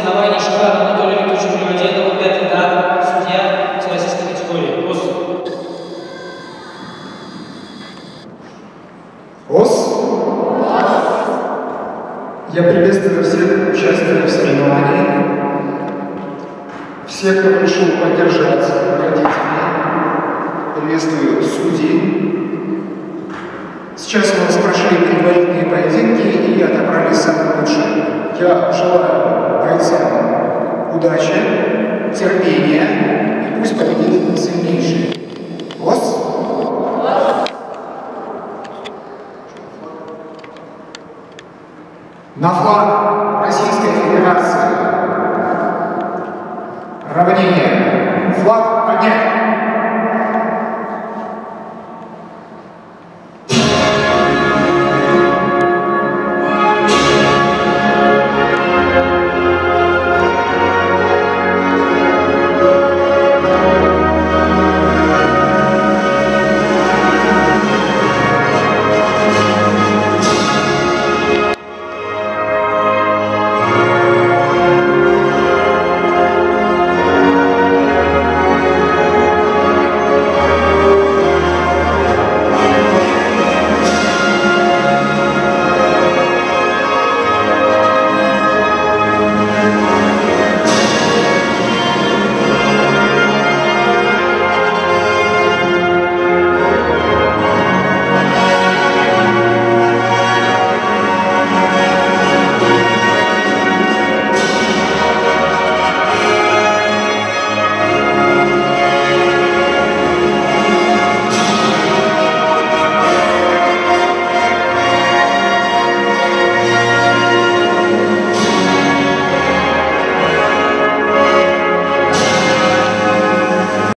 соревнований Шахаров Анатолий Викторович Громадянов, 5-й этап, судья всероссийской категории. Я приветствую всех участников соревнований, всех, кто пришел поддержать родителей, приветствую судей. Сейчас у нас прошли предварительные поединки и отобрали самые лучшие. Я желаю бойцам удачи, терпения и пусть победит сильнейший. На флаг Российской Федерации равнение